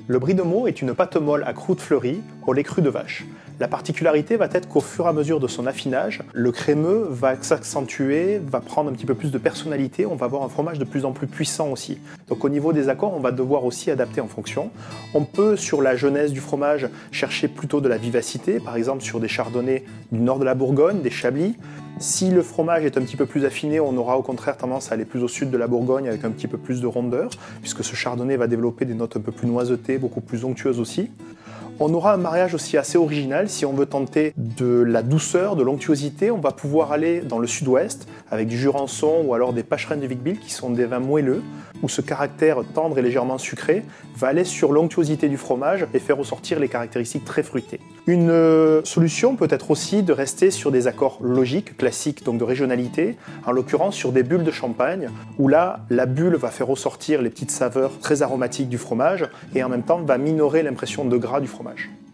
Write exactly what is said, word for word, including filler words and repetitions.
Le brie de Meaux est une pâte molle à croûte fleurie au lait cru de vache. La particularité va être qu'au fur et à mesure de son affinage, le crémeux va s'accentuer, va prendre un petit peu plus de personnalité, on va avoir un fromage de plus en plus puissant aussi. Donc au niveau des accords, on va devoir aussi adapter en fonction. On peut, sur la jeunesse du fromage, chercher plutôt de la vivacité, par exemple sur des chardonnays du nord de la Bourgogne, des chablis. Si le fromage est un petit peu plus affiné, on aura au contraire tendance à aller plus au sud de la Bourgogne avec un petit peu plus de rondeur, puisque ce chardonnay va développer des notes un peu plus noisetées, beaucoup plus onctueuses aussi. On aura un mariage aussi assez original. Si on veut tenter de la douceur, de l'onctuosité, on va pouvoir aller dans le sud-ouest avec du Jurançon ou alors des Pacherennes de Vic-Bilh qui sont des vins moelleux, où ce caractère tendre et légèrement sucré va aller sur l'onctuosité du fromage et faire ressortir les caractéristiques très fruitées. Une solution peut être aussi de rester sur des accords logiques, classiques, donc de régionalité, en l'occurrence sur des bulles de champagne, où là, la bulle va faire ressortir les petites saveurs très aromatiques du fromage et en même temps va minorer l'impression de gras du fromage.